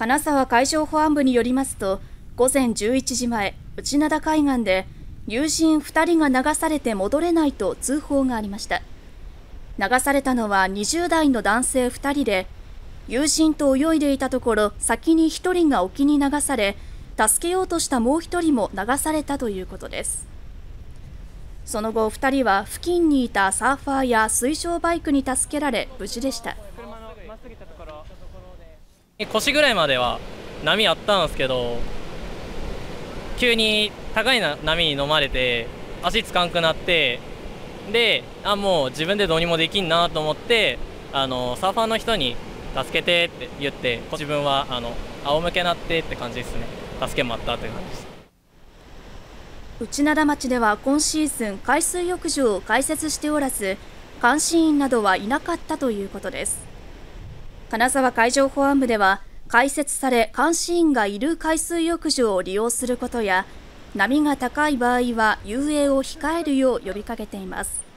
金沢海上保安部によりますと、午前11時前、内灘海岸で友人2人が流されて戻れないと通報がありました。流されたのは20代の男性2人で、友人と泳いでいたところ、先に1人が沖に流され、助けようとしたもう1人も流されたということです。その後、2人は付近にいたサーファーや水上バイクに助けられ、無事でした。 腰ぐらいまでは波あったんですけど、急に高い波に飲まれて足つかんくなって、でもう自分でどうにもできんなと思って、サーファーの人に助けてって言って、自分は仰向けになってって感じですね。助けもあったという感じです。 内灘町では今シーズン海水浴場を開設しておらず、監視員などはいなかったということです。金沢海上保安部では、開設され監視員がいる海水浴場を利用することや、波が高い場合は遊泳を控えるよう呼びかけています。